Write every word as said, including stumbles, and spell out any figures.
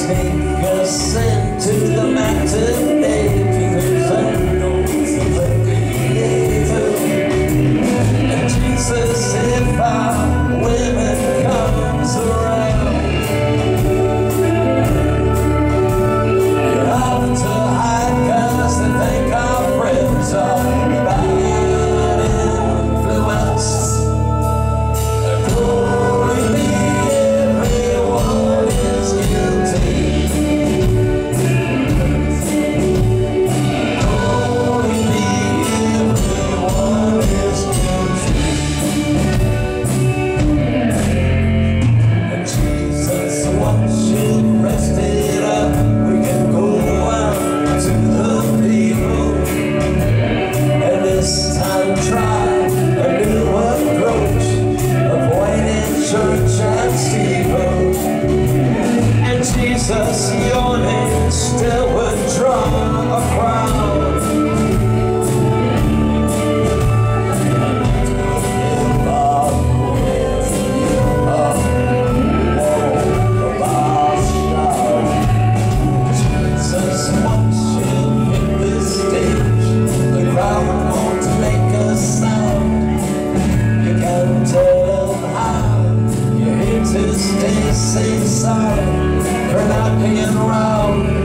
sneak us into the matinee. Fingers and nose and recreator. And Jesus, if our women comes around, you're off to hide, cause they think our friends are bad influence. Glory be, everyone is guilty. Glory be, everyone is guilty. And Jesus, once you rest it up, we can go out to the people, and this time try a new approach, avoiding church and steeple. And Jesus, your name still would draw a crowd. If our with you up, whoa, about shout. Jesus, once you hit this stage, the crowd won't make a sound. You can tell them how you're here to stay, say sorry for not being around.